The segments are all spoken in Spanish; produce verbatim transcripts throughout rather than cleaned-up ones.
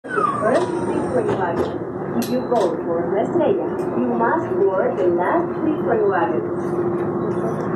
First three train wagons. If you go for La Estrella, you must board the last three train wagons.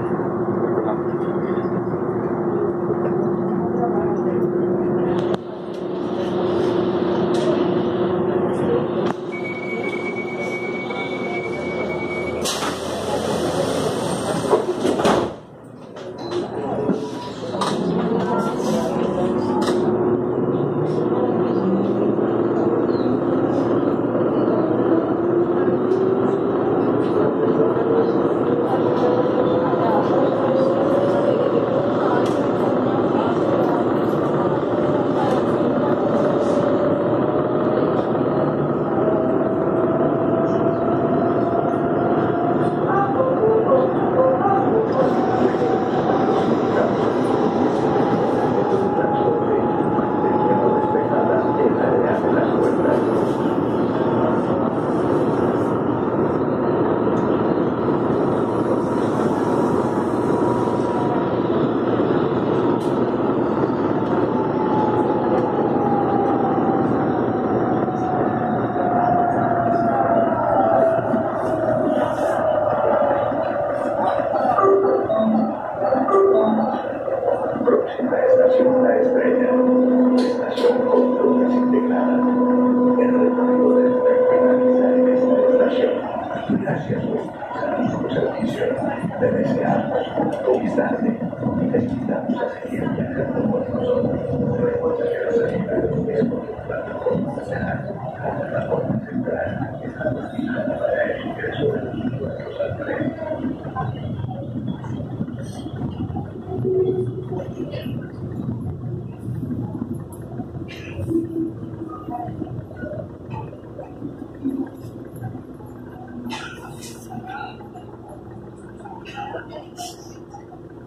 Próxima estación La Estrella. Estación con rutas integradas. El recorrido debe finalizar en esta estación. Gracias por utilizar nuestro servicio. Te deseamos feliz tarde y te invitamos a seguir viajando con nosotros. Recuerda que la salida es por la plataforma lateral. La plataforma central está destinada para el ingreso de los usuarios al tren.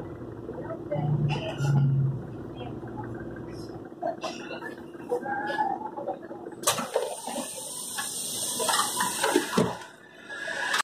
Thank you.